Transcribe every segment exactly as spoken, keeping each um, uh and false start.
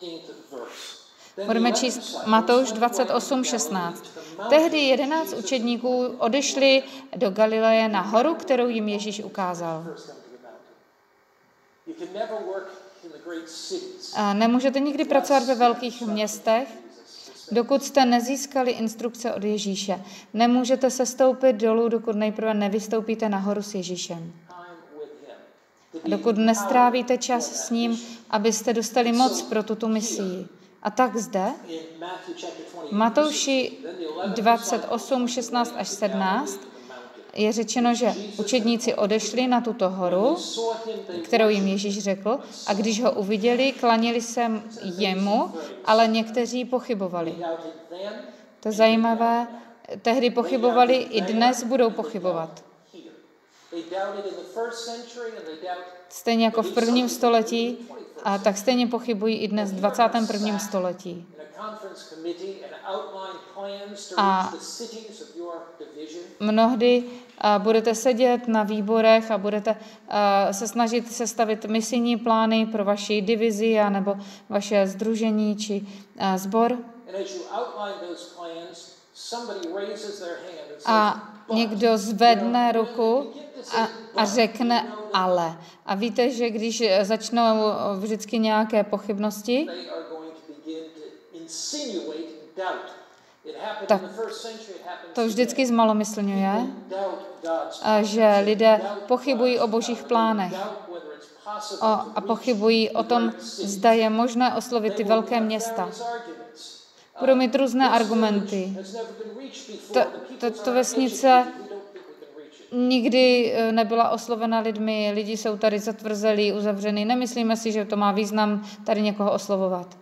Budeme číst Matouš dvacet osm šestnáct. Tehdy jedenáct učedníků odešli do Galileje na horu, kterou jim Ježíš ukázal. A nemůžete nikdy pracovat ve velkých městech, dokud jste nezískali instrukce od Ježíše. Nemůžete sestoupit dolů, dokud nejprve nevystoupíte nahoru s Ježíšem. Dokud nestrávíte čas s ním, abyste dostali moc pro tuto misii. A tak zde, Matouši dvacet osm šestnáct až sedmnáct, je řečeno, že učedníci odešli na tuto horu, kterou jim Ježíš řekl, a když ho uviděli, klanili se jemu, ale někteří pochybovali. To je zajímavé, tehdy pochybovali, i dnes budou pochybovat. Stejně jako v prvním století, a tak stejně pochybují i dnes v dvacátém prvním století. A mnohdy a budete sedět na výborech a budete a, se snažit sestavit misijní plány pro vaši divizi a nebo vaše sdružení či a, sbor. A někdo zvedne ruku a, a řekne ale. A víte, že když začnou vždycky nějaké pochybnosti, tak to vždycky zmalomyslňuje, že lidé pochybují o božích plánech a, a pochybují o tom, zda je možné oslovit ty velké města. Budou mít různé argumenty. Tato vesnice nikdy nebyla oslovena lidmi, lidi jsou tady zatvrzelí, uzavřený. Nemyslíme si, že to má význam tady někoho oslovovat.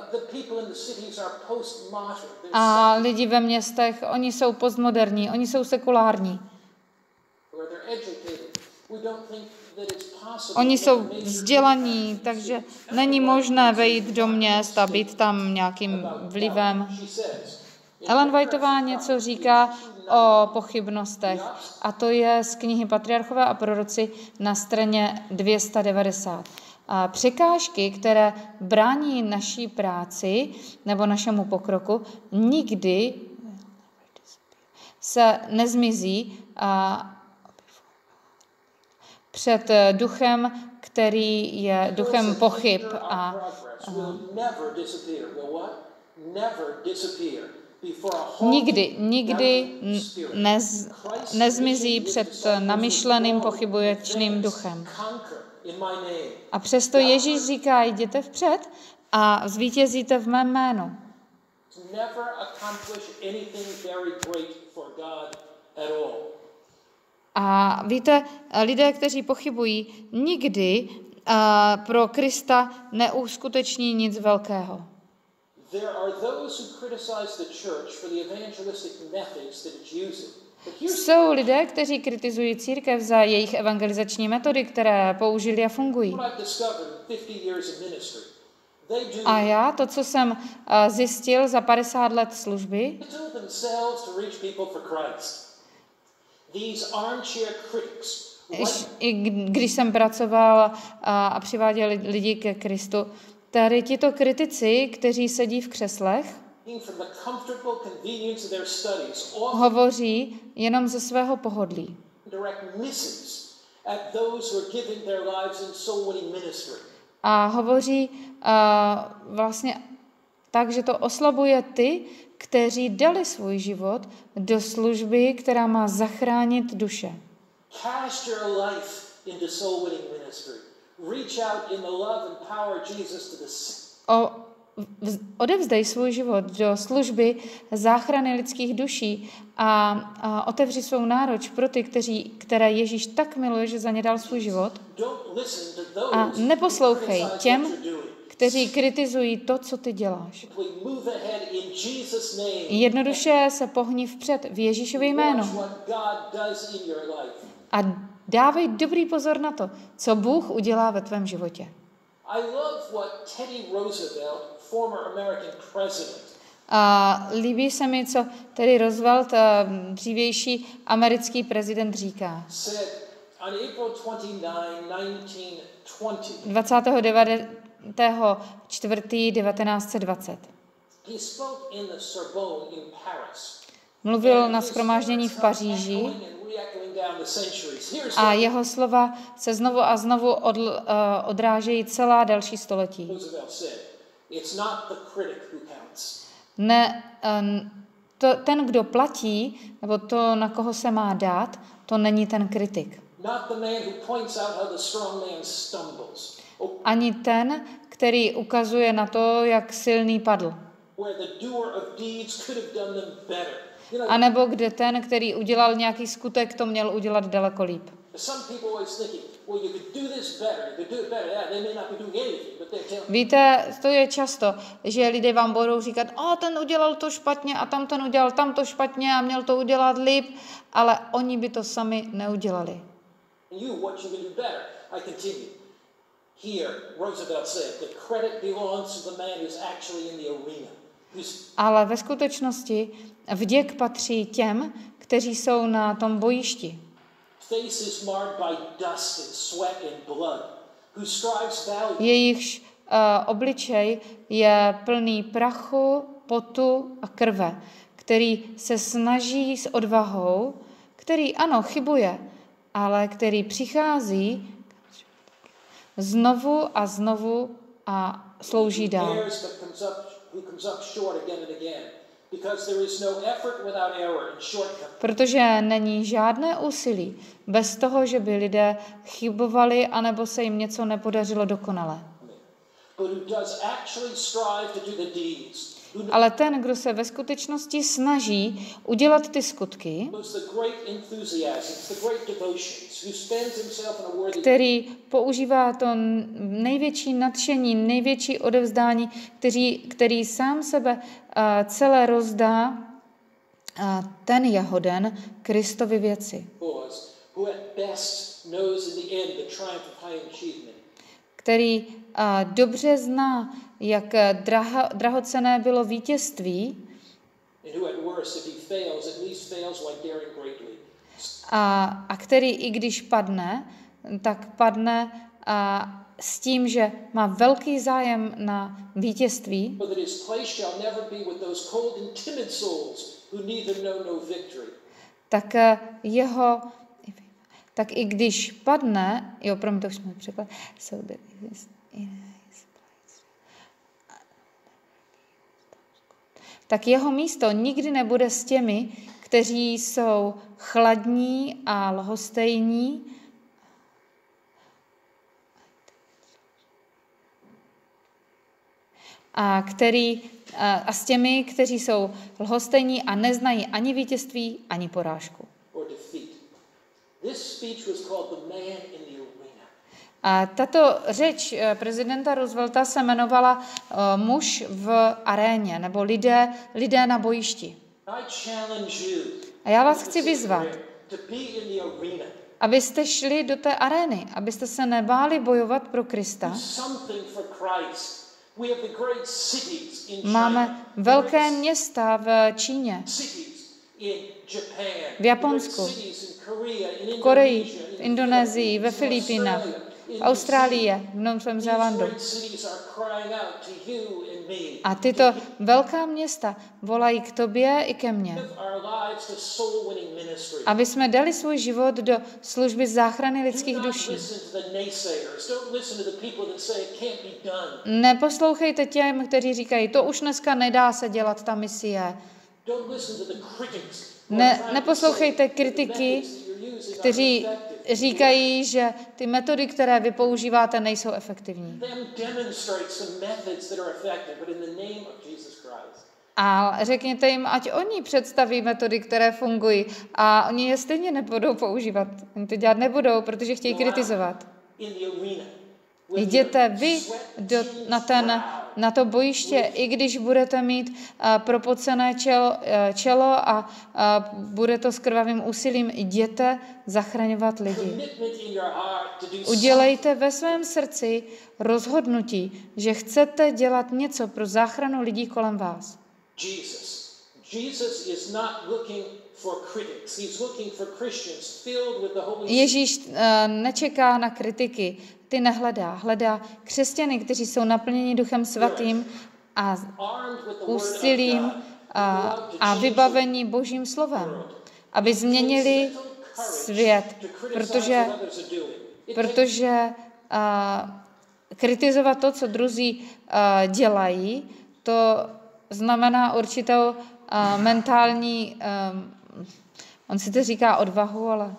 A lidi ve městech, oni jsou postmoderní, oni jsou sekulární. Oni jsou vzdělaní, takže není možné vejít do měst a být tam nějakým vlivem. Ellen Whiteová něco říká o pochybnostech a to je z knihy Patriarchové a proroci na straně dvě stě devadesát. A překážky, které brání naší práci nebo našemu pokroku, nikdy se nezmizí a před duchem, který je duchem pochyb a, a nikdy, nikdy nez, nezmizí před namyšleným pochybujícím duchem. A přesto Ježíš říká, jděte vpřed a zvítězíte v mém jménu. A víte, lidé, kteří pochybují, nikdy uh, pro Krista neuskuteční nic velkého. Jsou lidé, kteří kritizují církev za jejich evangelizační metody, které použili a fungují. A já, to, co jsem zjistil za padesát let služby, i když jsem pracoval a přiváděl lidi ke Kristu, tady tito kritici, kteří sedí v křeslech, hovoří jenom ze svého pohodlí. A hovoří a vlastně tak, že to oslabuje ty, kteří dali svůj život do služby, která má zachránit duše. O, odevzdej svůj život do služby záchrany lidských duší a, a otevři svou náruč pro ty, kteří, které Ježíš tak miluje, že za ně dal svůj život. A neposlouchej těm, kteří kritizují to, co ty děláš. Jednoduše se pohni vpřed v Ježíšově jménu. A dávej dobrý pozor na to, co Bůh udělá ve tvém životě. A líbí se mi, co Teddy Roosevelt, dřívější americký prezident, říká. dvacátého devátého čtvrtého devatenáct set dvacet. Mluvil na shromáždění v Paříži a jeho slova se znovu a znovu odl, uh, odrážejí celá další století. Ne, uh, to, ten, kdo platí, nebo to, na koho se má dát, to není ten kritik. Ani ten, který ukazuje na to, jak silný padl. A nebo kde ten, který udělal nějaký skutek, to měl udělat daleko líp. Víte, to je často, že lidé vám budou říkat, o, ten udělal to špatně a tam ten udělal tam to špatně a měl to udělat líp, ale oni by to sami neudělali. Ale ve skutečnosti vděk patří těm, kteří jsou na tom bojišti. Jejichž uh, obličej je plný prachu, potu a krve, který se snaží s odvahou, který ano, chybuje, ale který přichází znovu a znovu a slouží dál. Protože není žádné úsilí bez toho, že by lidé chybovali, anebo se jim něco nepodařilo dokonale. Ale ten, kdo se ve skutečnosti snaží udělat ty skutky, který používá to největší nadšení, největší odevzdání, který, který sám sebe uh, celé rozdá, uh, ten je hoden Kristovy věci. Který uh, dobře zná, jak draha, drahocenné bylo vítězství a, a který i když padne, tak padne a, s tím, že má velký zájem na vítězství, tak jeho, tak i když padne, jo, pro mě to už jsme překlad, so that is in his place. Tak jeho místo nikdy nebude s těmi, kteří jsou chladní a lhostejní, a, který, a, a s těmi, kteří jsou lhostejní a neznají ani vítězství, ani porážku. A tato řeč prezidenta Roosevelta se jmenovala uh, muž v aréně, nebo lidé, lidé na bojišti. A já vás chci vyzvat, abyste šli do té arény, abyste se nebáli bojovat pro Krista. Máme velké města v Číně, v Japonsku, v Koreji, v Indonésii, ve Filipínách, v Austrálii, v Novém Zélandu. A tyto velká města volají k tobě i ke mně, aby jsme dali svůj život do služby záchrany lidských duší. Neposlouchejte těm, kteří říkají, to už dneska nedá se dělat ta misie. Ne, neposlouchejte kritiky, kteří říkají, že ty metody, které vy používáte, nejsou efektivní. A řekněte jim, ať oni představí metody, které fungují, a oni je stejně nebudou používat. Oni to dělat nebudou, protože chtějí kritizovat. Jděte vy do, na, ten, na to bojiště, i když budete mít uh, propocené čelo, uh, čelo a uh, bude to s krvavým úsilím, jděte zachraňovat lidi. Udělejte ve svém srdci rozhodnutí, že chcete dělat něco pro záchranu lidí kolem vás. Jesus. Jesus is not looking for critics. He's looking for Christians filled with the Holy Spirit. Ježíš uh, nečeká na kritiky. ty nehledá. Hledá křesťany, kteří jsou naplněni Duchem Svatým a úsilím a, a vybavení Božím slovem, aby změnili svět, protože, protože a, kritizovat to, co druzí a, dělají, to znamená určitou a, mentální, a, on si to říká odvahu, ale...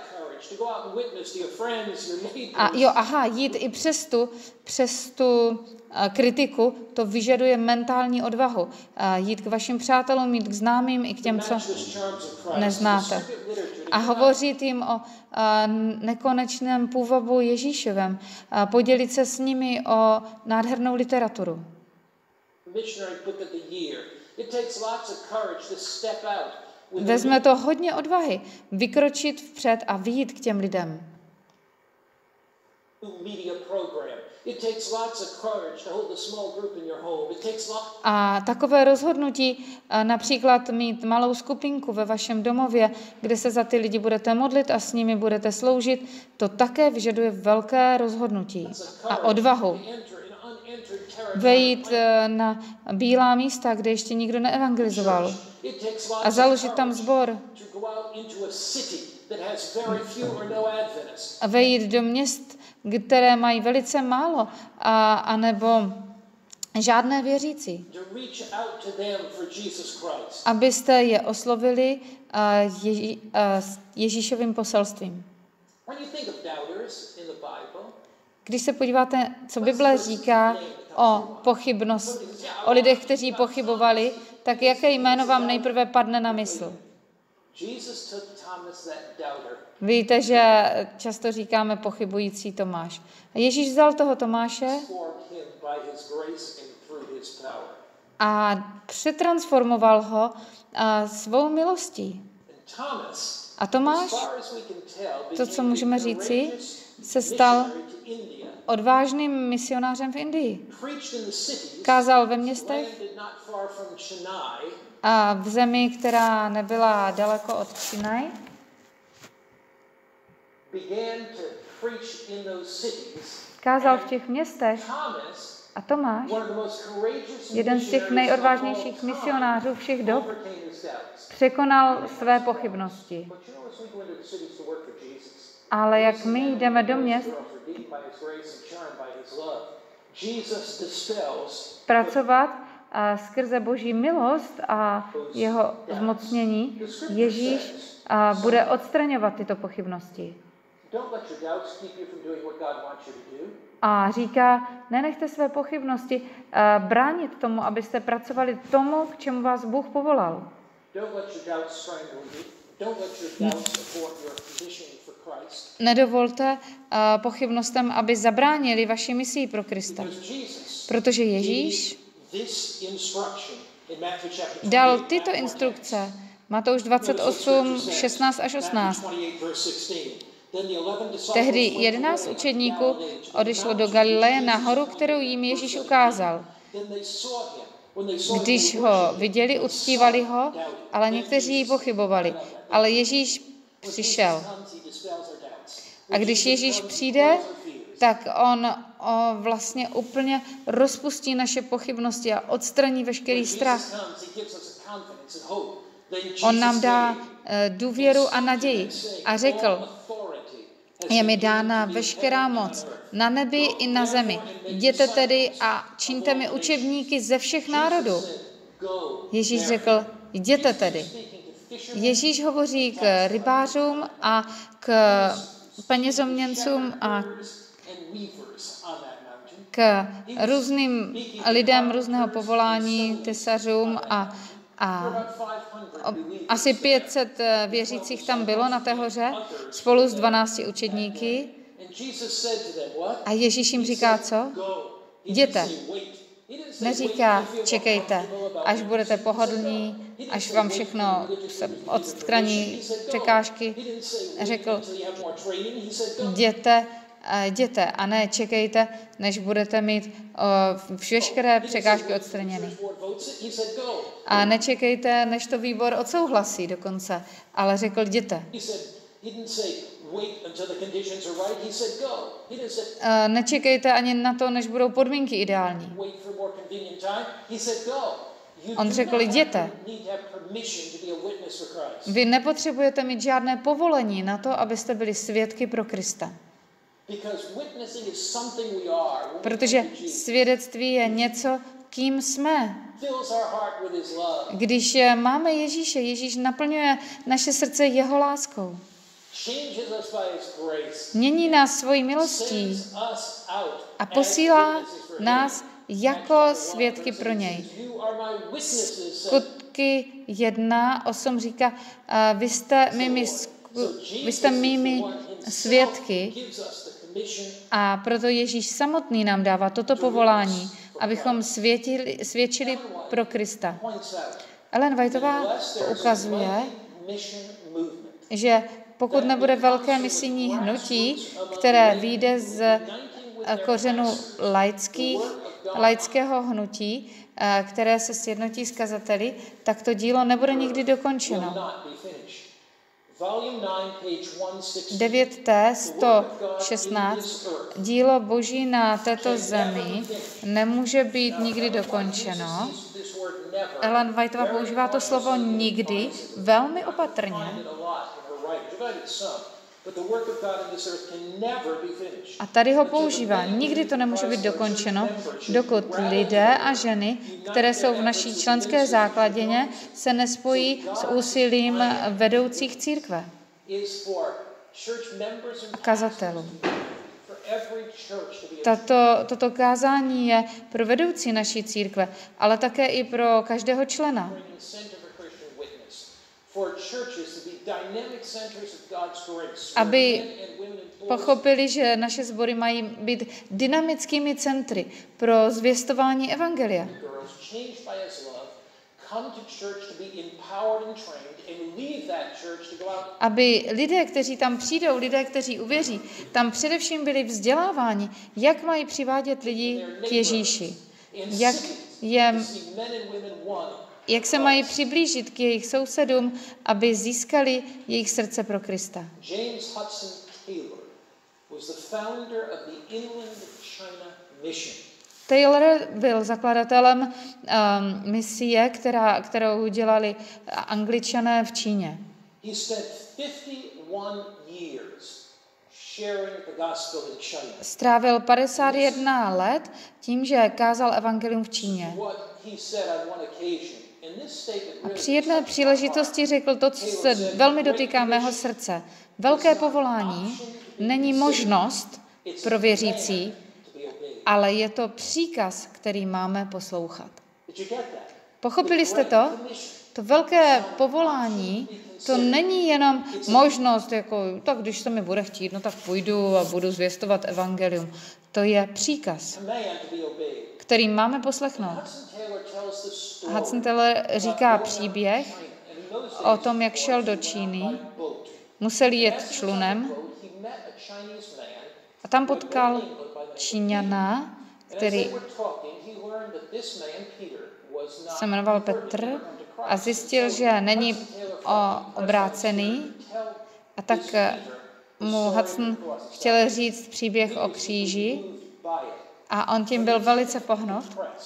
A jo, aha, jít i přes tu, přes tu a, kritiku, to vyžaduje mentální odvahu. A, jít k vašim přátelům, jít k známým i k těm, co neznáte. A hovořit jim o a, nekonečném původu Ježíšovém. A, podělit se s nimi o nádhernou literaturu. Vezme to hodně odvahy, vykročit vpřed a vyjít k těm lidem. A takové rozhodnutí, například mít malou skupinku ve vašem domově, kde se za ty lidi budete modlit a s nimi budete sloužit, to také vyžaduje velké rozhodnutí a odvahu. Vejít na bílá místa, kde ještě nikdo neevangelizoval a založit tam sbor. A vejít do měst, které mají velice málo, a, anebo žádné věřící. Abyste je oslovili Ježí, Ježíšovým poselstvím. Když se podíváte, co Bible říká o pochybnost, o lidech, kteří pochybovali, tak jaké jméno vám nejprve padne na mysl? Víte, že často říkáme pochybující Tomáš. A Ježíš vzal toho Tomáše a přetransformoval ho a svou milostí. A Tomáš, to, co můžeme říci, se stal odvážným misionářem v Indii. Kázal ve městech a v zemi, která nebyla daleko od Chennai. Kázal v těch městech a Tomáš, jeden z těch nejodvážnějších misionářů všech dob, překonal své pochybnosti. Ale jak my jdeme do měst pracovat a skrze Boží milost a jeho zmocnění, Ježíš a bude odstraňovat tyto pochybnosti. A říká, nenechte své pochybnosti bránit tomu, abyste pracovali tomu, k čemu vás Bůh povolal. Nedovolte uh, pochybnostem, aby zabránili vaši misii pro Krista. Protože Ježíš dal tyto instrukce. Matouš dvacet osm, šestnáct až osmnáct. Tehdy jedenáct učedníků odešlo do Galileje na horu, kterou jim Ježíš ukázal. Když ho viděli, uctívali ho, ale někteří pochybovali. Ale Ježíš přišel. A když Ježíš přijde, tak on o, vlastně úplně rozpustí naše pochybnosti a odstraní veškerý strach. On nám dá uh, důvěru a naději. A řekl, je mi dána veškerá moc na nebi i na zemi. Jděte tedy a čiňte mi učebníky ze všech národů. Ježíš řekl, jděte tedy. Ježíš hovoří k rybářům a k penězoměncům a k různým lidem různého povolání, tesařům a, a asi pět set věřících tam bylo na té hoře spolu s dvanácti učedníky. A Ježíš jim říká, co? Jděte. Neříká, čekejte, až budete pohodlní, až vám všechno se odstraní překážky. Řekl, jděte, jděte a ne čekejte, než budete mít uh, veškeré překážky odstraněny. A nečekejte, než to výbor odsouhlasí dokonce, ale řekl, jděte. Nečekejte ani na to, než budou podmínky ideální. On řekl, jděte. Vy nepotřebujete mít žádné povolení na to, abyste byli svědky pro Krista. Protože svědectví je něco, kým jsme. Když máme Ježíše, Ježíš naplňuje naše srdce jeho láskou. Mění nás svojí milostí a posílá nás jako svědky pro něj. Skutky jedna osm říká, vy jste mými, vy jste mými svědky, a proto Ježíš samotný nám dává toto povolání, abychom světili, svědčili pro Krista. Ellen Whiteová ukazuje, že pokud nebude velké misijní hnutí, které vyjde z kořenu laických, laického hnutí, které se sjednotí s kazateli, tak to dílo nebude nikdy dokončeno. devět té sto šestnáct dílo Boží na této zemi nemůže být nikdy dokončeno. Ellen Whiteová používá to slovo nikdy velmi opatrně. A tady ho používá. Nikdy to nemůže být dokončeno, dokud lidé a ženy, které jsou v naší členské základně, se nespojí s úsilím vedoucích církve a kazatelů. Tato, toto kázání je pro vedoucí naší církve, ale také i pro každého člena. Aby pochopili, že naše sbory mají být dynamickými centry pro zvěstování evangelia. Aby lidé, kteří tam přijdou, lidé, kteří uvěří, tam především byli vzděláváni, jak mají přivádět lidi k Ježíši, jak, je, jak se mají přiblížit k jejich sousedům, aby získali jejich srdce pro Krista. James Hudson Taylor was the founder of the Inland China Mission. Taylor byl zakladatelem um, misie, která, kterou dělali Angličané v Číně. Strávil padesát jedna let tím, že kázal evangelium v Číně. A při jedné příležitosti řekl to, co se velmi dotýká mého srdce. Velké povolání není možnost pro věřící, ale je to příkaz, který máme poslouchat. Pochopili jste to? To velké povolání, to není jenom možnost, jako, tak když se mi bude chtít, no tak půjdu a budu zvěstovat evangelium. To je příkaz, který máme poslechnout. Hudson Taylor říká příběh o tom, jak šel do Číny, musel jet člunem a tam potkal Číňana, který se jmenoval Petr a zjistil, že není obrácený, a tak mu Hudson chtěl říct příběh o kříži a on tím byl velice pohnut.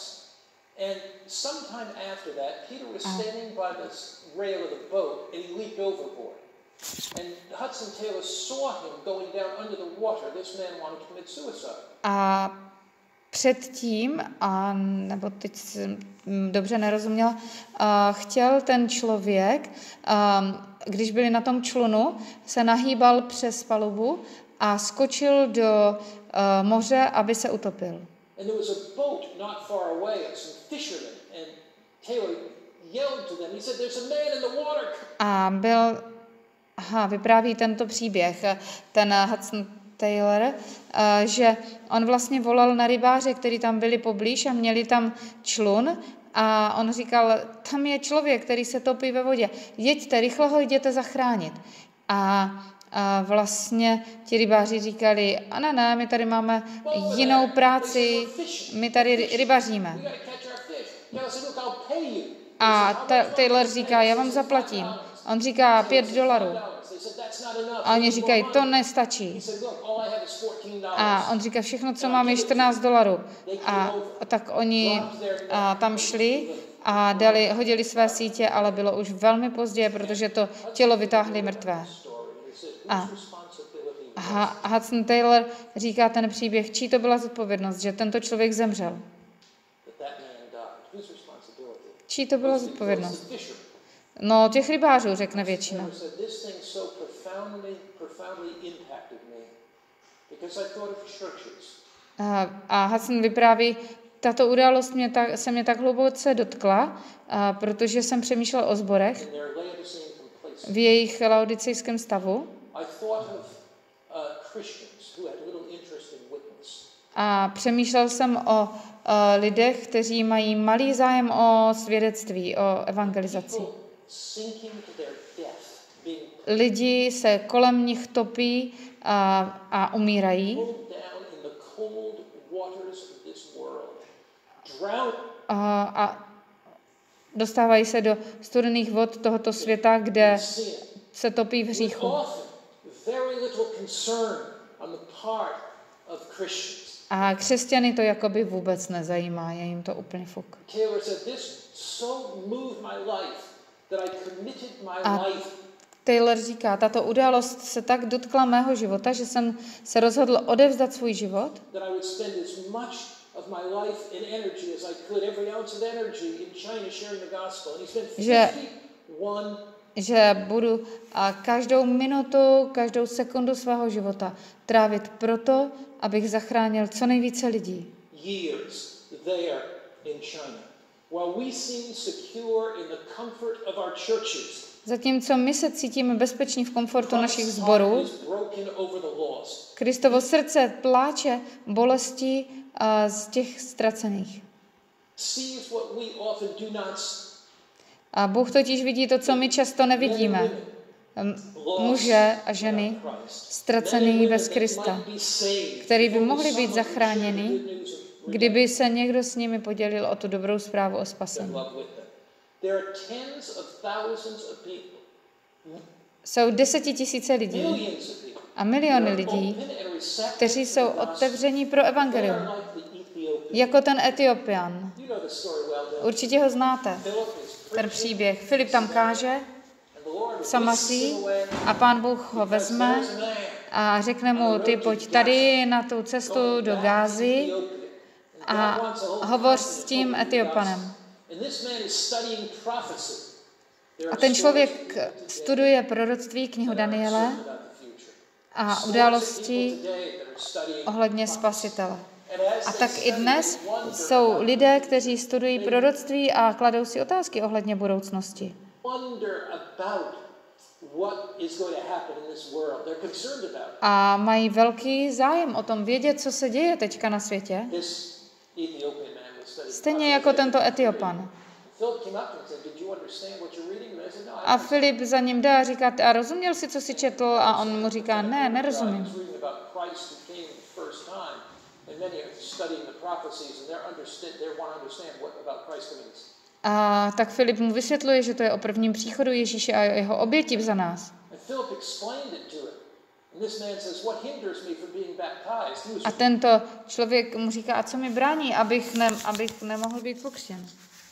A předtím, a nebo teď jsem dobře nerozuměla, a chtěl ten člověk, a když byli na tom člunu, se nahýbal přes palubu a skočil do a, moře, aby se utopil. A byl, aha, vypráví tento příběh, ten Hudson Taylor, že on vlastně volal na rybáře, kteří tam byli poblíž a měli tam člun, a on říkal, tam je člověk, který se topí ve vodě, jeďte, rychle ho jděte zachránit. A, a vlastně ti rybáři říkali, a ne, ne, my tady máme jinou práci, my tady rybaříme. A Taylor říká, já vám zaplatím. On říká pět dolarů. A oni říkají, to nestačí. A on říká, všechno, co mám, je čtrnáct dolarů. A tak oni a, tam šli a dali, hodili své sítě, ale bylo už velmi pozdě, protože to tělo vytáhli mrtvé. A Hudson Taylor říká ten příběh, čí to byla zodpovědnost, že tento člověk zemřel. Čí to byla zodpovědnost? No, těch rybářů, řekne většina. A, a Hudson vypráví, tato událost mě tak, se mě tak hluboce dotkla, a, protože jsem přemýšlel o sborech v jejich laodicejském stavu. A přemýšlel jsem o, o lidech, kteří mají malý zájem o svědectví, o evangelizaci. Lidi se kolem nich topí a, a umírají. A, a dostávají se do studených vod tohoto světa, kde se topí v hříchu. A křesťany to jakoby vůbec nezajímá, je jim to úplně fuk. A Taylor říká, tato událost se tak dotkla mého života, že jsem se rozhodl odevzdat svůj život, že, že budu a každou minutu, každou sekundu svého života trávit proto, abych zachránil co nejvíce lidí. Zatímco my se cítíme bezpeční v komfortu našich sborů, Kristovo srdce pláče bolesti a z těch ztracených. A Bůh totiž vidí to, co my často nevidíme. Muže a ženy ztracený bez Krista, který by mohli být zachráněni, kdyby se někdo s nimi podělil o tu dobrou zprávu o spasení. Jsou desetitisíce lidí a miliony lidí, kteří jsou otevření pro evangelium. Jako ten Etiopian. Určitě ho znáte, ten příběh. Filip tam káže v Samasii a Pán Bůh ho vezme a řekne mu, ty pojď tady na tu cestu do Gázy a hovoř s tím Etiopanem. A ten člověk studuje proroctví, knihu Daniele a události ohledně Spasitele. A tak i dnes jsou lidé, kteří studují proroctví a kladou si otázky ohledně budoucnosti. A mají velký zájem o tom vědět, co se děje teďka na světě. Stejně jako tento Etiopan. A Filip za ním jde a říká, a rozuměl jsi, co jsi četl? A on mu říká, ne, nerozumím. A tak Filip mu vysvětluje, že to je o prvním příchodu Ježíše a jeho oběti za nás. A tento člověk mu říká, a co mi brání, abych, ne, abych nemohl být pokřtěn?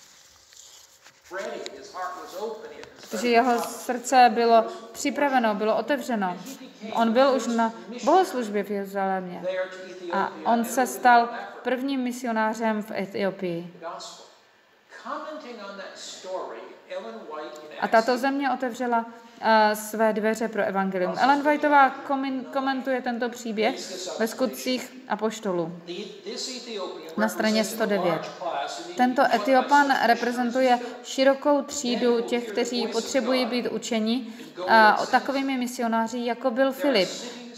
Protože jeho srdce bylo připraveno, bylo otevřeno. On byl už na bohoslužbě v Jeruzalémě. A on se stal prvním misionářem v Etiopii. A tato země otevřela uh, své dveře pro evangelium. Ellen Whiteová komentuje tento příběh ve Skutcích apoštolů na straně sto devět. Tento Etiopan reprezentuje širokou třídu těch, kteří potřebují být učeni uh, takovými misionáři, jako byl Filip.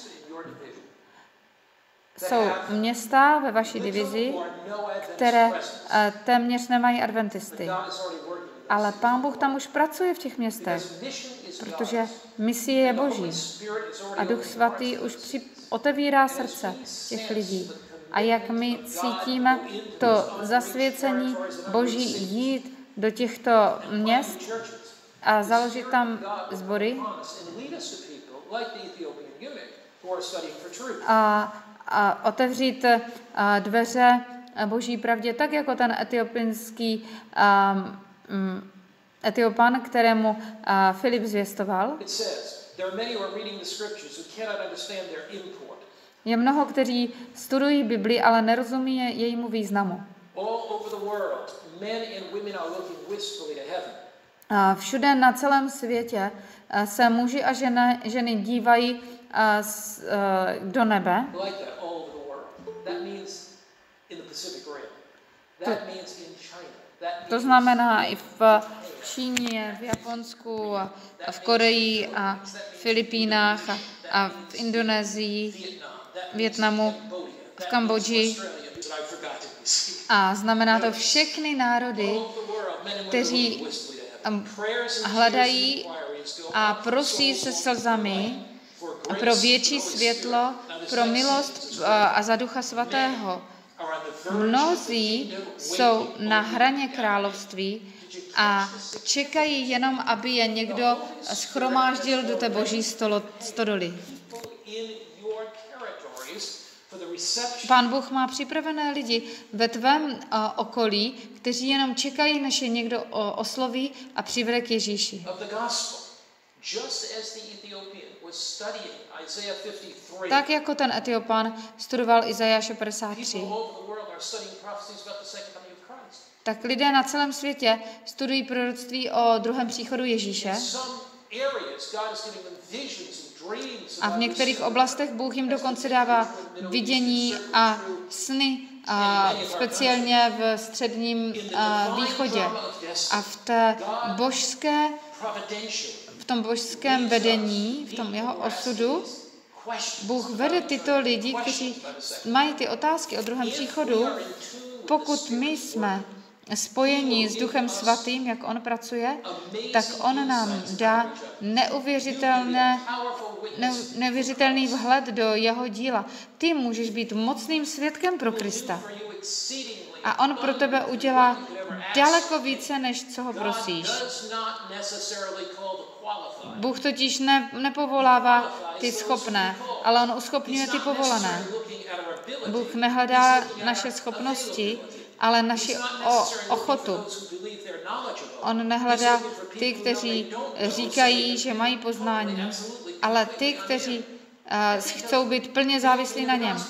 Jsou města ve vaší divizi, které uh, téměř nemají adventisty. Ale Pán Bůh tam už pracuje v těch městech, protože misie je Boží. A Duch Svatý už při, otevírá srdce těch lidí. A jak my cítíme to zasvěcení Boží jít do těchto měst a založit tam sbory a, a otevřít a, dveře Boží pravdě, tak jako ten etiopinský um, um, Etiopan, kterému uh, Filip zvěstoval. Je mnoho, kteří studují Bibli, ale nerozumí jejímu významu. A všude na celém světě uh, se muži a ženy, ženy dívají uh, s, uh, do nebe. To, to znamená i v Číně, v Japonsku, a v Koreji a v Filipínách a, a v Indonésii, Vietnamu, v Kambodži. A znamená to všechny národy, kteří hledají a prosí se slzami pro větší světlo, pro milost a za Ducha Svatého. Mnozí jsou na hraně království a čekají jenom, aby je někdo shromáždil do té boží stolo, stodoly. Pán Bůh má připravené lidi ve tvém uh, okolí, kteří jenom čekají, než je někdo uh, osloví a přivede k Ježíši. Tak jako ten Etiopan studoval Izajáše padesát tři, tak lidé na celém světě studují proroctví o druhém příchodu Ježíše. A v některých oblastech Bůh jim dokonce dává vidění a sny, a speciálně v středním a, východě. A v té božské, v tom božském vedení, v tom jeho osudu, Bůh vede tyto lidi, kteří mají ty otázky o druhém příchodu. Pokud my jsme spojení s Duchem Svatým, jak on pracuje, tak on nám dá neuvěřitelné, ne, neuvěřitelný vhled do jeho díla. Ty můžeš být mocným svědkem pro Krista. A on pro tebe udělá daleko více, než co ho prosíš. Bůh totiž ne, nepovolává ty schopné, ale on uschopňuje ty povolané. Bůh nehledá naše schopnosti, ale naši o, ochotu. On nehledá ty, kteří říkají, že mají poznání, ale ty, kteří uh, chcou být plně závislí na něm.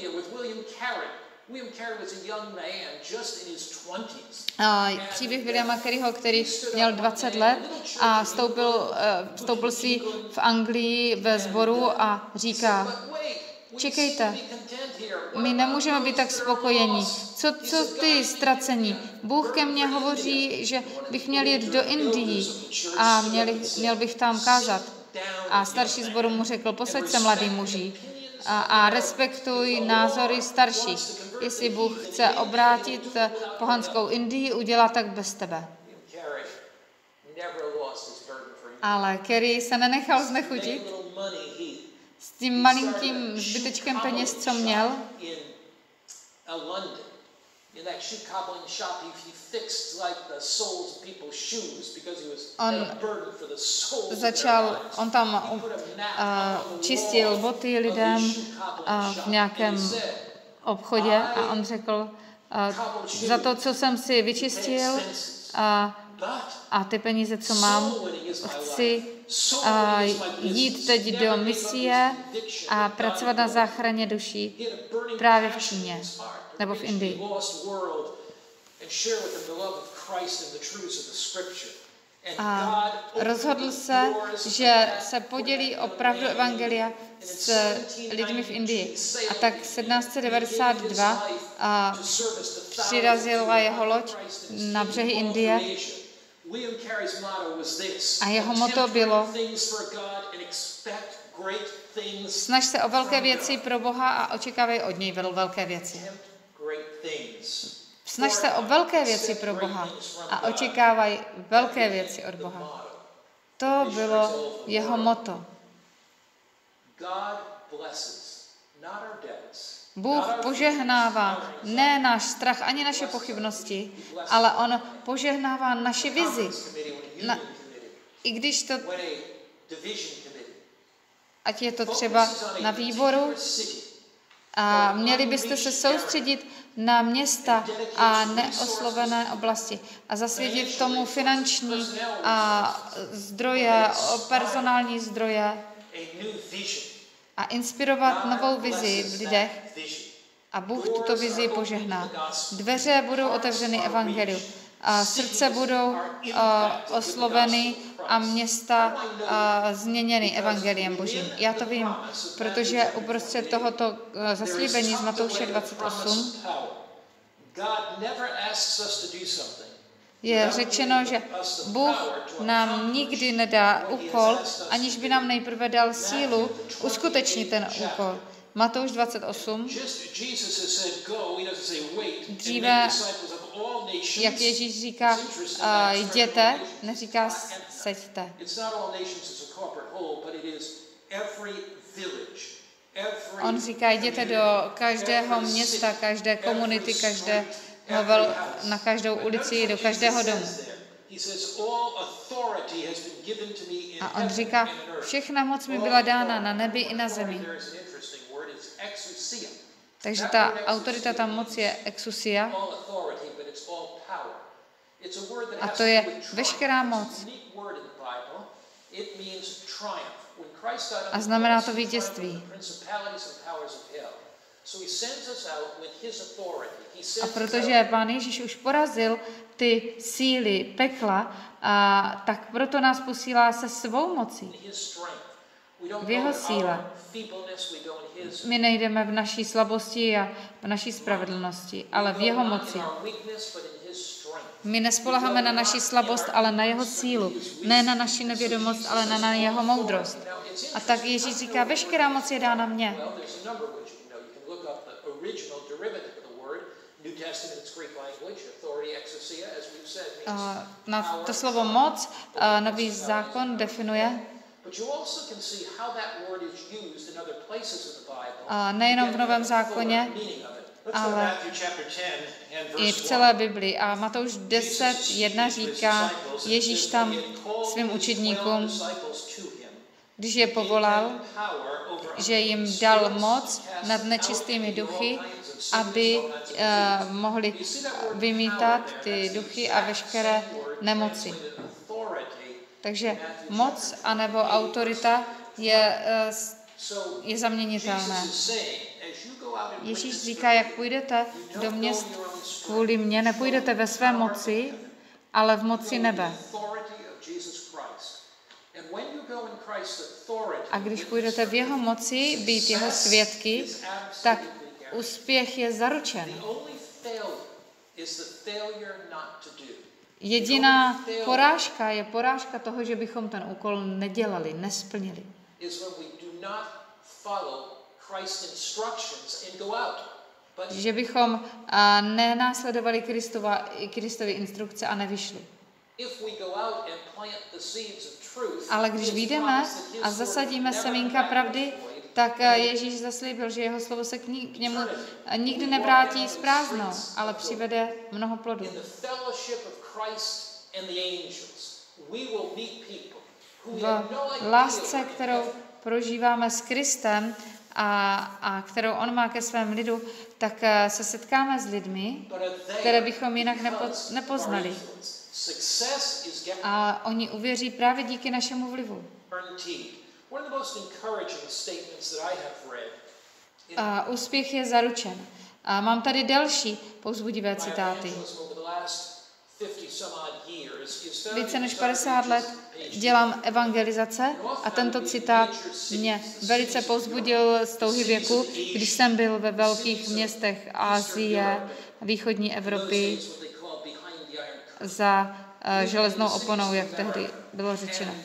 Uh, příběh Williama Careyho, který měl dvacet let a vstoupil, uh, vstoupil si v Anglii ve sboru a říká: čekejte, my nemůžeme být tak spokojení. Co, co ty ztracení? Bůh ke mně hovoří, že bych měl jít do Indii a měl, měl bych tam kázat. A starší sboru mu řekl: posaď se, mladý muži, a, a respektuj názory starších. Jestli Bůh chce obrátit pohanskou Indii, udělá tak bez tebe. Ale Carey se nenechal znechutit. S tím malinkým zbytečkem peněz, co měl, on začal, on tam uh, čistil boty lidem uh, v nějakém obchodě a on řekl, uh, za to, co jsem si vyčistil uh, a ty peníze, co mám, chci a jít teď do misie a pracovat na záchraně duší právě v Číně nebo v Indii. A rozhodl se, že se podělí o pravdu evangelia s lidmi v Indii. A tak sedmnáct set devadesát dva a přirazila jeho loď na břehy Indie. A jeho motto bylo: snaž se o velké věci pro Boha a očekávej od něj velké věci. Snaž se o velké věci pro Boha a očekávaj velké věci od Boha. To bylo jeho motto. Bůh požehnává ne náš strach ani naše pochybnosti, ale on požehnává naši vizi. Na, I když to... ať je to třeba na výboru, a měli byste se soustředit na města a neoslovené oblasti a zasvětit tomu finanční a zdroje, personální zdroje a inspirovat novou vizi v lidech a Bůh tuto vizi požehná. Dveře budou otevřeny evangeliu a srdce budou uh, osloveny a města uh, změněny evangeliem Božím. Já to vím, protože uprostřed tohoto uh, zaslíbení z Matouše dvacet osm je řečeno, že Bůh nám nikdy nedá úkol, aniž by nám nejprve dal sílu uskutečnit ten úkol. Matouš dvacet osm. Dříve, jak Ježíš říká, uh, jděte, neříká seďte. On říká, jděte do každého města, každé komunity, každého vel, na každou ulici, do každého domu. A on říká, všechna moc mi byla dána na nebi i na zemi. Takže ta autorita, ta moc je exousia. A to je veškerá moc. A znamená to vítězství. A protože Pán Ježíš už porazil ty síly pekla, a tak proto nás posílá se svou mocí. V jeho síle. My nejdeme v naší slabosti a v naší spravedlnosti, ale v jeho moci. My nespoléháme na naši slabost, ale na jeho sílu. Ne na naši nevědomost, ale na, na jeho moudrost. A tak Ježíš říká, veškerá moc je dána mně. Na to slovo moc Nový zákon definuje a nejenom v Novém zákoně, ale i v celé Biblii. A Matouš deset jedna říká, Ježíš tam svým učedníkům, když je povolal, že jim dal moc nad nečistými duchy, aby uh, mohli vymítat ty duchy a veškeré nemoci. Takže moc anebo autorita je, uh, je zaměnitelné. Ježíš říká, jak půjdete do měst kvůli mně, nepůjdete ve své moci, ale v moci nebe. A když půjdete v jeho moci být jeho svědky, tak úspěch je zaručen. Jediná porážka je porážka toho, že bychom ten úkol nedělali, nesplnili. Že bychom a, nenásledovali Kristova, Kristovy instrukce a nevyšli. Ale když vyjdeme a zasadíme semínka pravdy, tak Ježíš zaslíbil, že jeho slovo se k, ní, k němu nikdy nevrátí s prázdnou, ale přivede mnoho plodů. V lásce, kterou prožíváme s Kristem a, a kterou on má ke svém lidu, tak se setkáme s lidmi, které bychom jinak nepo, nepoznali. A oni uvěří právě díky našemu vlivu. A úspěch je zaručen. A mám tady další povzbudivé citáty. Více než padesát let dělám evangelizace a tento citát mě velice povzbudil z touhy věku, když jsem byl ve velkých městech Asie, východní Evropy za uh, železnou oponou, jak tehdy bylo řečeno.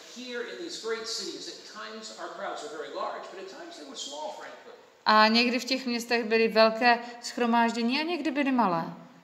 A někdy v těch městech byly velké shromáždění a někdy byly malé.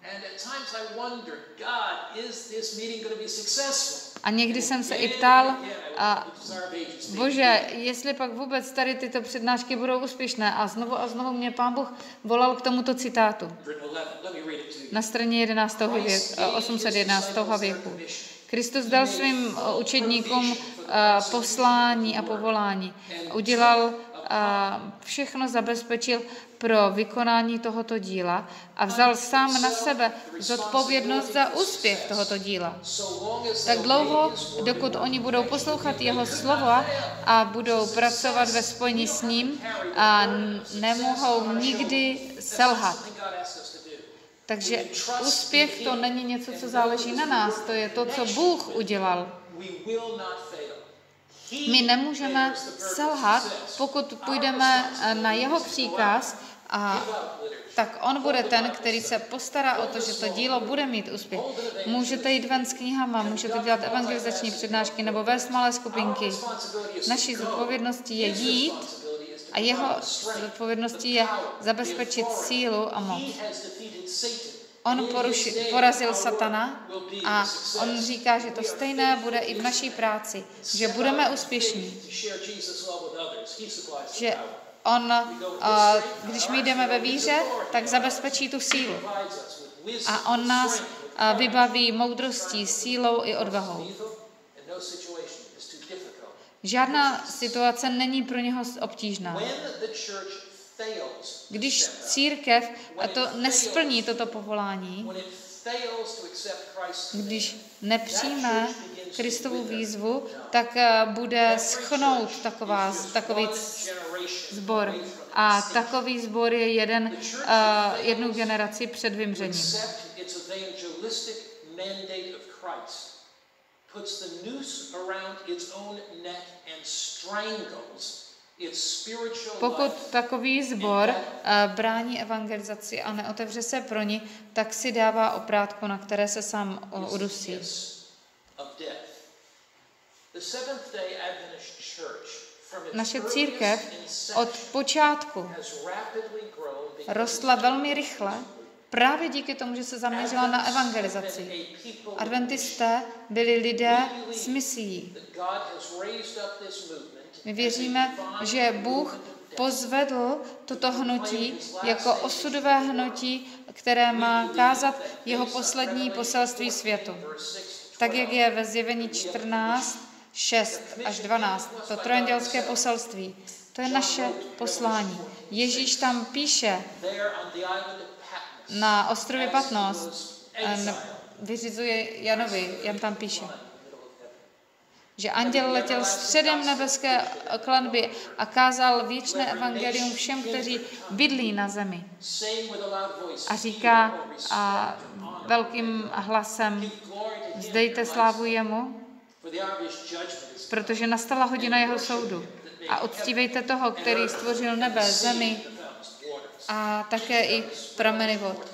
A někdy jsem se i ptal, a Bože, jestli pak vůbec tady tyto přednášky budou úspěšné. A znovu a znovu mě Pán Bůh volal k tomuto citátu. Na straně jedenáct, osm set jedenáct toho věku. Kristus dal svým učedníkům poslání a povolání. Udělal všechno, zabezpečil pro vykonání tohoto díla a vzal sám na sebe zodpovědnost za úspěch tohoto díla. Tak dlouho, dokud oni budou poslouchat jeho slova a budou pracovat ve spojení s ním, a nemohou nikdy selhat. Takže úspěch to není něco, co záleží na nás, to je to, co Bůh udělal. My nemůžeme selhat, pokud půjdeme na jeho příkaz, a tak on bude ten, který se postará o to, že to dílo bude mít úspěch. Můžete jít ven s knihama, můžete dělat evangelizační přednášky nebo vést malé skupinky. Naší zodpovědností je jít a jeho zodpovědností je zabezpečit sílu a moc. On poruši, porazil satana a on říká, že to stejné bude i v naší práci, že budeme úspěšní. Že on, když my jdeme ve víře, tak zabezpečí tu sílu. A on nás vybaví moudrostí, sílou i odvahou. Žádná situace není pro něho obtížná. Když církev a to nesplní toto povolání, když nepřijme Kristovu výzvu, tak bude schnout taková, takový sbor. A takový sbor je jeden, uh, jednu generaci před vymřením. Pokud takový sbor uh, brání evangelizaci a neotevře se pro ní, tak si dává oprátko, na které se sám uh, udusí. Naše církev od počátku rostla velmi rychle, právě díky tomu, že se zaměřila na evangelizaci. Adventisté byli lidé s misií. My věříme, že Bůh pozvedl toto hnutí jako osudové hnutí, které má kázat jeho poslední poselství světu. Tak, jak je ve Zjevení čtrnáct, šest až dvanáct, to trojandělské poselství. To je naše poslání. Ježíš tam píše na ostrově Patmos, vyřizuje Janovi, Jan tam píše, že anděl letěl středem nebeské klanby a kázal věčné evangelium všem, kteří bydlí na zemi. A říká a velkým hlasem, vzdejte slávu jemu, protože nastala hodina jeho soudu. A uctívejte toho, který stvořil nebe, zemi a také i prameny vod.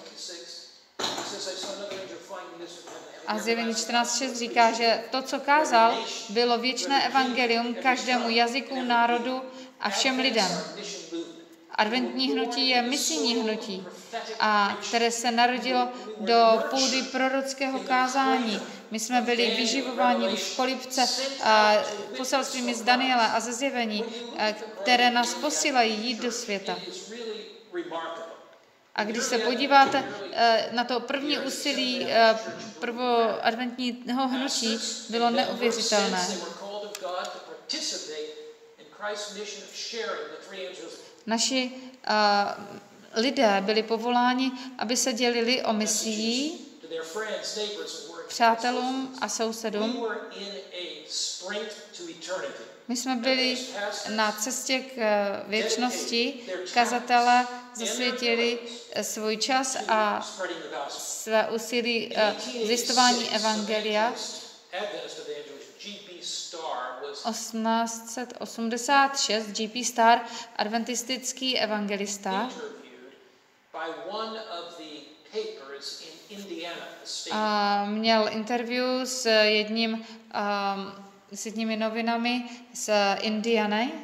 A Zjevení čtrnáct šest říká, že to, co kázal, bylo věčné evangelium každému jazyku, národu a všem lidem. Adventní hnutí je misijní hnutí, a které se narodilo do půdy prorockého kázání. My jsme byli vyživováni už v kolibce poselstvími z Daniela a ze Zjevení, které nás posílají jít do světa. A když se podíváte na to první úsilí prvoadventního hnutí, bylo neuvěřitelné. Naši uh, lidé byli povoláni, aby se dělili o misií přátelům a sousedům. My jsme byli na cestě k věčnosti, kazatelé zasvětili svůj čas a své úsilí zjistování evangelia. osmnáct set osmdesát šest G P Starr, adventistický evangelista, a měl interview s jedním um, s jedními novinami z Indiany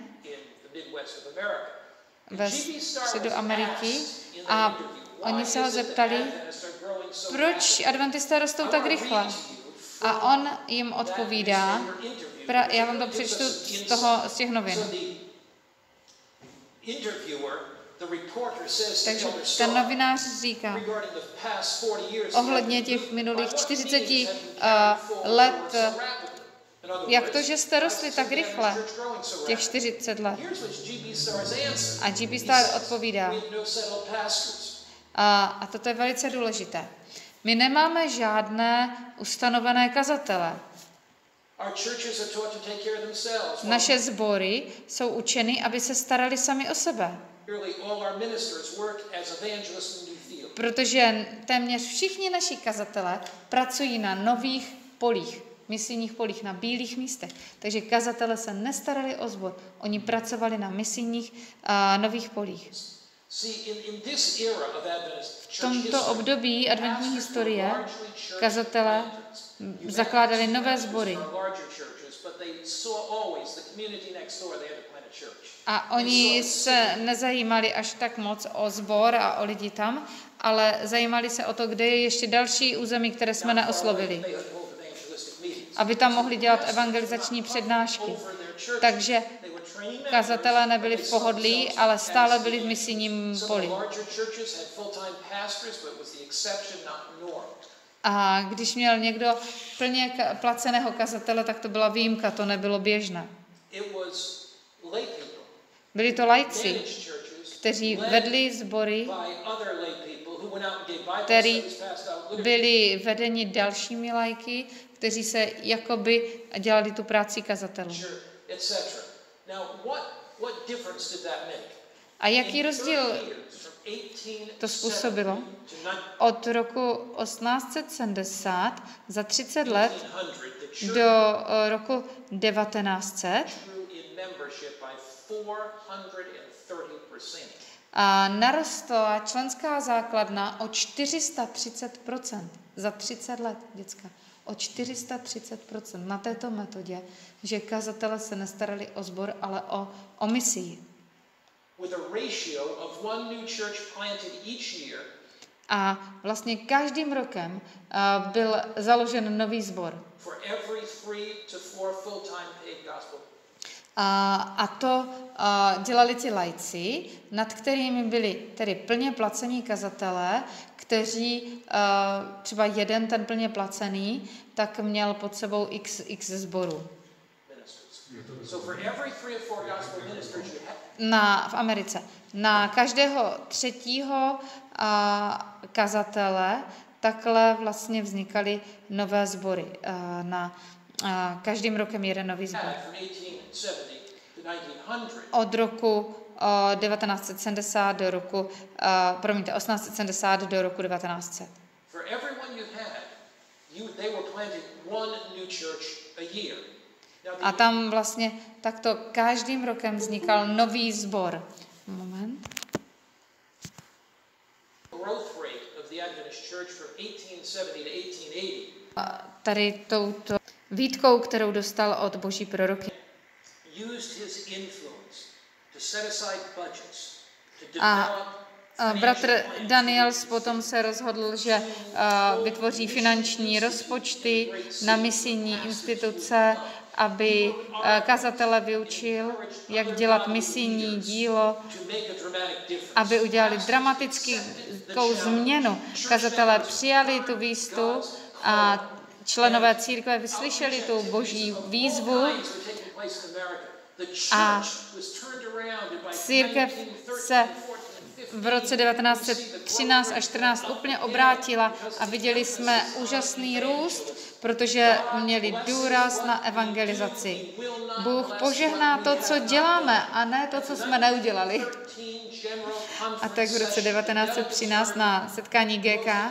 ve středu Ameriky, a oni se ho zeptali, proč adventisté rostou tak rychle. A on jim odpovídá, pra, já vám to přečtu z, toho, z těch novin. Takže ten novinář říká, ohledně těch minulých čtyřiceti uh, let, jak to, že jste rostli tak rychle, těch čtyřicet let. A G B Star odpovídá, a, a toto je velice důležité. My nemáme žádné ustanovené kazatele. Naše sbory jsou učeny, aby se starali sami o sebe. Protože téměř všichni naši kazatelé pracují na nových polích, misijních polích, na bílých místech. Takže kazatelé se nestarali o sbor, oni pracovali na misijních uh, nových polích. V tomto období adventní historie kazatelé zakládali nové sbory. A oni se nezajímali až tak moc o sbor a o lidi tam, ale zajímali se o to, kde je ještě další území, které jsme neoslovili. Aby tam mohli dělat evangelizační přednášky. Takže kazatelé nebyli v pohodlí, ale stále byli v misijním poli. A když měl někdo plně placeného kazatele, tak to byla výjimka, to nebylo běžné. Byli to laici, kteří vedli sbory, kteří byli vedeni dalšími lajky, kteří se jakoby dělali tu práci kazatelů. A jaký rozdíl to způsobilo? Od roku osmnáct set sedmdesát za třicet let do roku devatenáct set a narostla členská základna o čtyři sta třicet procent za třicet let, děcka. O čtyři sta třicet procent na této metodě, že kazatelé se nestarali o sbor, ale o, o misii. A vlastně každým rokem uh, byl založen nový sbor. A, a to uh, dělali ti laici, nad kterými byli tedy plně placení kazatelé, kteří, uh, třeba jeden ten plně placený, tak měl pod sebou x, x sborů. Na, v Americe. Na každého třetího uh, kazatele takhle vlastně vznikaly nové sbory. Uh, na uh, každým rokem jeden nový sbor. Od roku uh, devatenáct set sedmdesát do roku, uh, promiňte, osmnáct set sedmdesát do roku devatenáct set. A tam vlastně takto každým rokem vznikal nový sbor. Moment. A tady touto výtkou, kterou dostal od boží proroky. A bratr Daniels potom se rozhodl, že uh, vytvoří finanční rozpočty na misijní instituce, aby uh, kazatele vyučil, jak dělat misijní dílo, aby udělali dramatickou změnu. Kazatelé přijali tu výzvu a členové církve vyslyšeli tu boží výzvu a církev se v roce devatenáct set třináct až čtrnáct úplně obrátila a viděli jsme úžasný růst, protože měli důraz na evangelizaci. Bůh požehná to, co děláme, a ne to, co jsme neudělali. A tak v roce devatenáct set třináct na setkání G K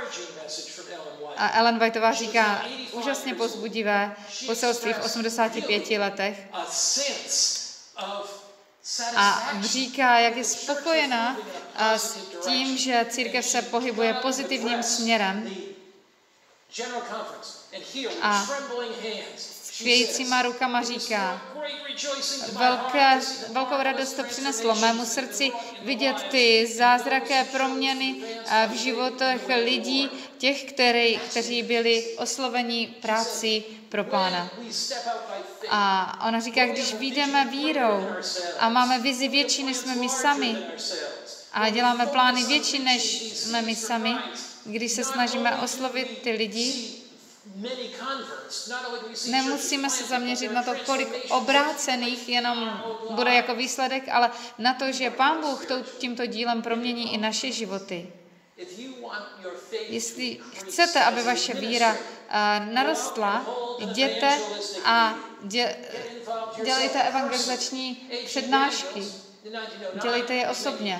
a Ellen Whiteová říká úžasně povzbudivé poselství v osmdesáti pěti letech. A říká, jak je spokojená s tím, že církev se pohybuje pozitivním směrem a s chvějícíma rukama říká, velké, velkou radost to přineslo mému srdci vidět ty zázraké proměny v životech lidí, těch, který, kteří byli osloveni práci pro Pána. A ona říká, když vyjdeme vírou a máme vizi větší, než jsme my sami, a děláme plány větší, než jsme my sami, když se snažíme oslovit ty lidi, nemusíme se zaměřit na to, kolik obrácených jenom bude jako výsledek, ale na to, že Pán Bůh tímto dílem promění i naše životy. Jestli chcete, aby vaše víra uh, narostla, jděte a dě, dělejte evangelizační přednášky. Dělejte je osobně.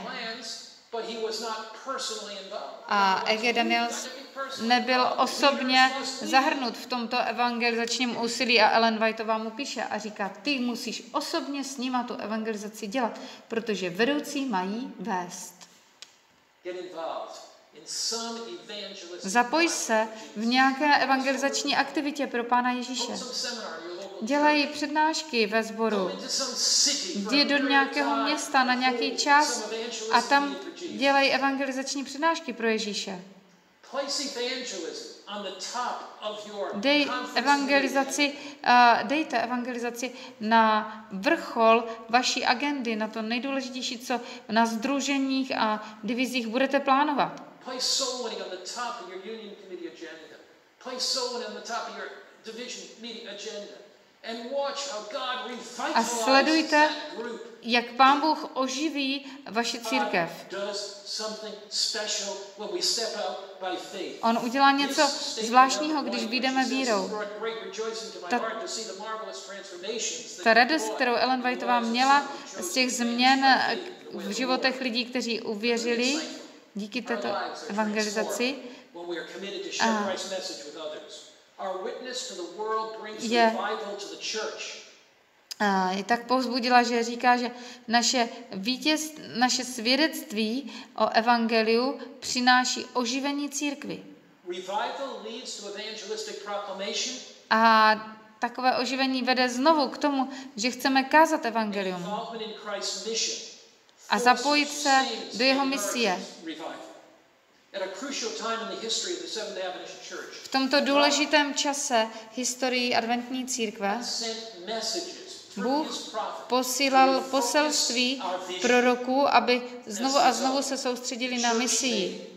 A E G Daniels nebyl osobně zahrnut v tomto evangelizačním úsilí a Ellen Whiteová mu píše a říká, ty musíš osobně s nima tu evangelizaci dělat, protože vedoucí mají vést. Zapoj se v nějaké evangelizační aktivitě pro Pána Ježíše. Dělají přednášky ve sboru. Jdi do nějakého města na nějaký čas a tam dělají evangelizační přednášky pro Ježíše. Dej evangelizaci, uh, dejte evangelizaci na vrchol vaší agendy, na to nejdůležitější, co na sdruženích a divizích budete plánovat. A sledujte, jak Pán Bůh oživí vaši církev. On udělá něco zvláštního, když vyjdeme vírou. Ta, ta radost, kterou Ellen Whiteová měla z těch změn v životech lidí, kteří uvěřili díky této evangelizaci, a je, a je tak povzbudila, že říká, že naše, vítěz, naše svědectví o evangeliu přináší oživení církvi. A takové oživení vede znovu k tomu, že chceme kázat evangelium a zapojit se do jeho misie. V tomto důležitém čase historii adventní církve Bůh posílal poselství proroků, aby znovu a znovu se soustředili na misii.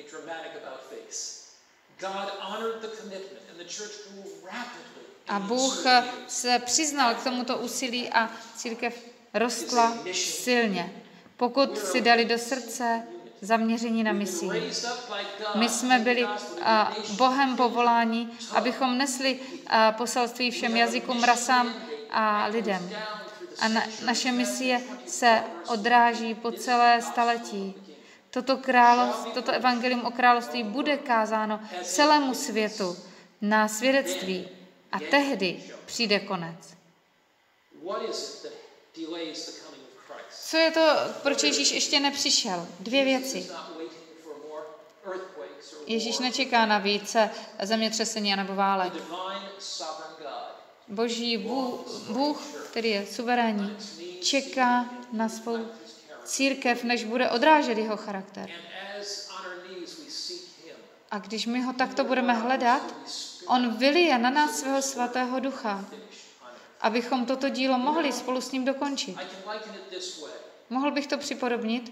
A Bůh se přiznal k tomuto úsilí a církev rostla silně. Pokud si dali do srdce zaměření na misii. My jsme byli uh, Bohem povoláni, abychom nesli uh, poselství všem jazykům, rasám a lidem. A na, naše misie se odráží po celé staletí. Toto, království, toto evangelium o království bude kázáno celému světu na svědectví. A tehdy přijde konec. Co je to, proč Ježíš ještě nepřišel? Dvě věci. Ježíš nečeká na více zemětřesení nebo válek. Boží Bůh, Bůh, který je suverénní, čeká na svou církev, než bude odrážet jeho charakter. A když my ho takto budeme hledat, on vylije na nás svého svatého ducha, abychom toto dílo mohli spolu s ním dokončit. Mohl bych to připodobnit?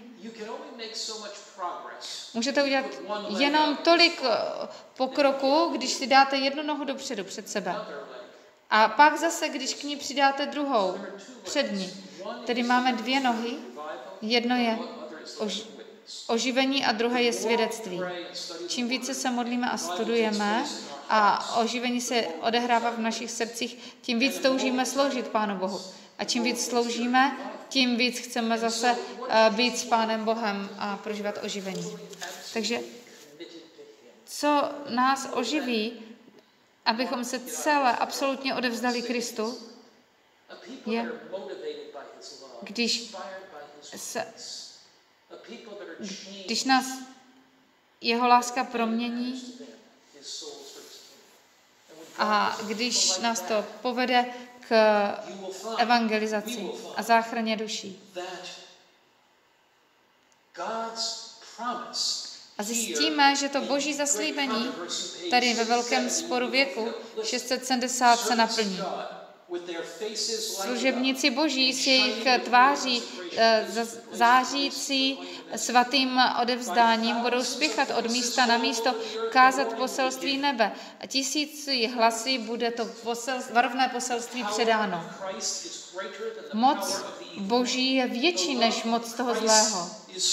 Můžete udělat jenom tolik pokroku, když si dáte jednu nohu dopředu před sebe. A pak zase, když k ní přidáte druhou před ní. Tedy máme dvě nohy. Jedno je ož- oživení a druhé je svědectví. Čím více se modlíme a studujeme a oživení se odehrává v našich srdcích, tím víc toužíme sloužit Pánu Bohu. A čím víc sloužíme, tím víc chceme zase uh, být s Pánem Bohem a prožívat oživení. Takže co nás oživí, abychom se celé absolutně odevzdali Kristu, je, když, se, když nás jeho láska promění a když nás to povede k evangelizaci a záchraně duší. A zjistíme, že to boží zaslíbení tady ve velkém sporu věku šest set sedmdesát se naplní. Služebníci Boží s jejich tváří zářící svatým odevzdáním budou spěchat od místa na místo, kázat poselství nebe. A tisíci hlasy bude to poselství, varovné poselství předáno. Moc Boží je větší než moc toho zlého.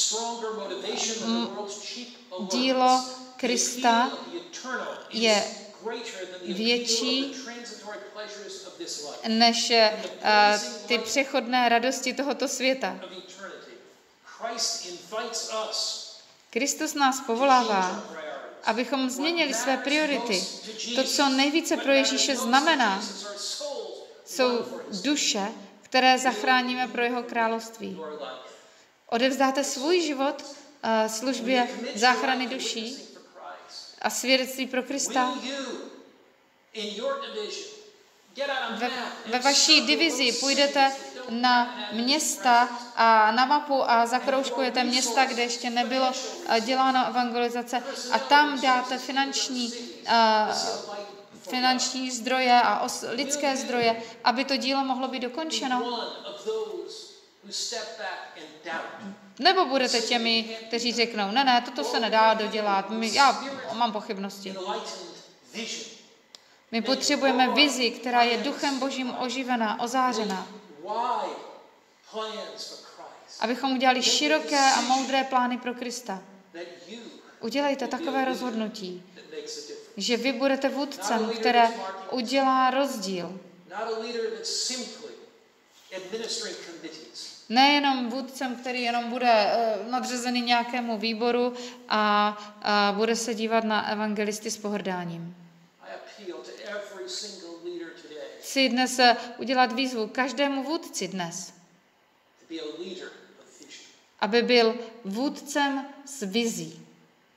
Dílo Krista je větší než uh, ty přechodné radosti tohoto světa. Kristus nás povolává, abychom změnili své priority. To, co nejvíce pro Ježíše znamená, jsou duše, které zachráníme pro jeho království. Odevzdáte svůj život uh, službě záchrany duší a svědectví pro Krista? Ve, ve vaší divizi půjdete na města a na mapu a zakroužkujete města, kde ještě nebylo děláno evangelizace a tam dáte finanční, uh, finanční zdroje a os, lidské zdroje, aby to dílo mohlo být dokončeno. Nebo budete těmi, kteří řeknou, ne, ne, toto se nedá dodělat, my, já mám pochybnosti. My potřebujeme vizi, která je duchem Božím oživená, ozářená. Abychom udělali široké a moudré plány pro Krista. Udělejte takové rozhodnutí, že vy budete vůdcem, které udělá rozdíl. Nejenom vůdcem, který jenom bude uh, nadřazený nějakému výboru a, a bude se dívat na evangelisty s pohrdáním. Chci dnes udělat výzvu každému vůdci dnes, aby byl vůdcem s vizí.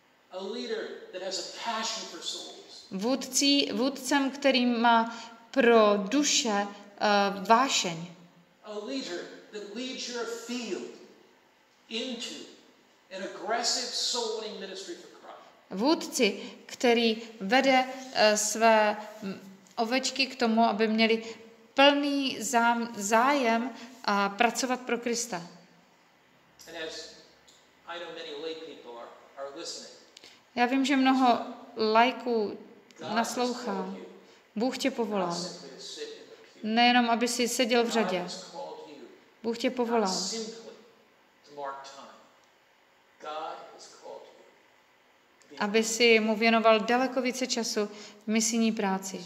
Vůdcí, vůdcem, který má pro duše uh, vášeň. Vůdci, který vede uh, své ovečky k tomu, aby měli plný zám, zájem a pracovat pro Krista. Já vím, že mnoho laiků naslouchá. Bůh tě povolal. Nejenom, aby si seděl v řadě. Bůh tě povolal. Aby si mu věnoval daleko více času v misijní práci.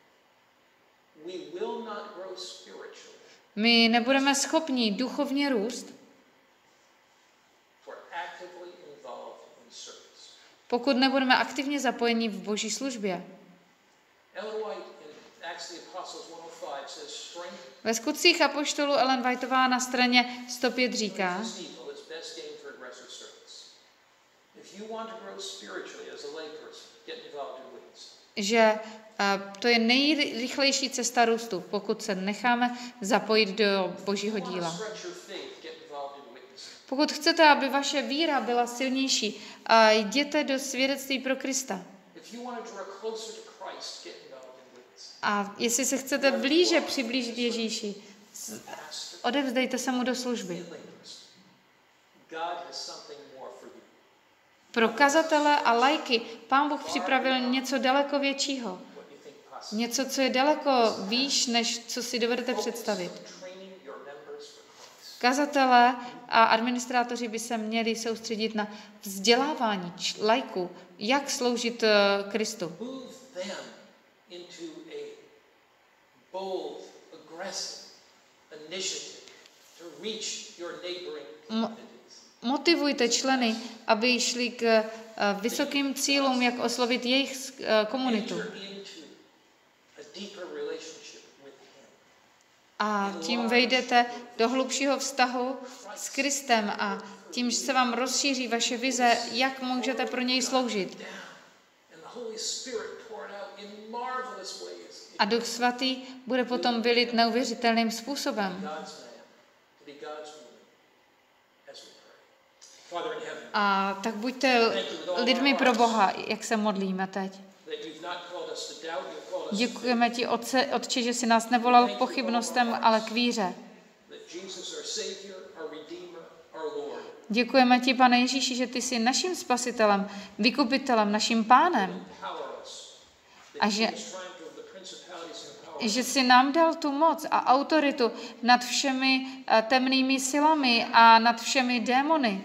My nebudeme schopni duchovně růst, pokud nebudeme aktivně zapojeni v Boží službě. Ve Skutcích apoštolů Ellen Whiteová na straně sto pět říká, že to je nejrychlejší cesta růstu, pokud se necháme zapojit do Božího díla. Pokud chcete, aby vaše víra byla silnější, jděte do svědectví pro Krista. A jestli se chcete blíže přiblížit Ježíši, odevzdejte se mu do služby. Pro kazatele a lajky Pán Bůh připravil něco daleko většího. Něco, co je daleko výš, než co si dovedete představit. Kazatelé a administrátoři by se měli soustředit na vzdělávání lajků, jak sloužit uh, Kristu. Mo- motivujte členy, aby šli k uh, vysokým cílům, jak oslovit jejich uh, komunitu. A tím vejdete do hlubšího vztahu s Kristem a tím se vám rozšíří vaše vize, jak můžete pro něj sloužit. A Duch Svatý bude potom vylit neuvěřitelným způsobem. A tak buďte lidmi pro Boha, jak se modlíme teď. Děkujeme ti, Otce, Otče, že jsi nás nevolal k pochybnostem, ale k víře. Děkujeme ti, Pane Ježíši, že ty jsi naším spasitelem, vykupitelem, naším pánem. A že, že jsi nám dal tu moc a autoritu nad všemi temnými silami a nad všemi démony.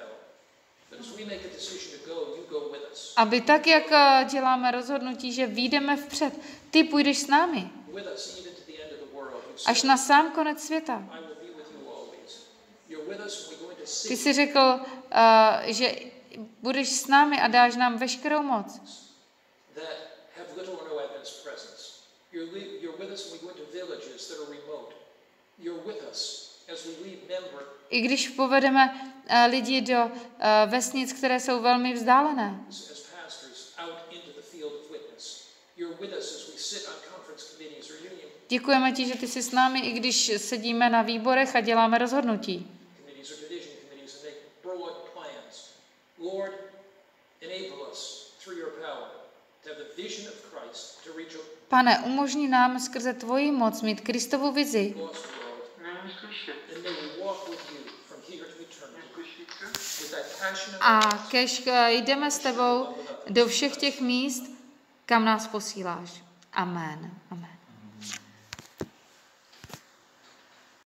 Aby tak, jak děláme rozhodnutí, že vyjdeme vpřed, ty půjdeš s námi. Až na sám konec světa. Ty jsi řekl, uh, že budeš s námi a dáš nám veškerou moc. I když povedeme uh, lidi do uh, vesnic, které jsou velmi vzdálené. Děkujeme ti, že ty jsi s námi, i když sedíme na výborech a děláme rozhodnutí. Pane, umožni nám skrze tvoji moc mít Kristovu vizi. A kež jdeme s tebou do všech těch míst, kam nás posíláš. Amen. Amen.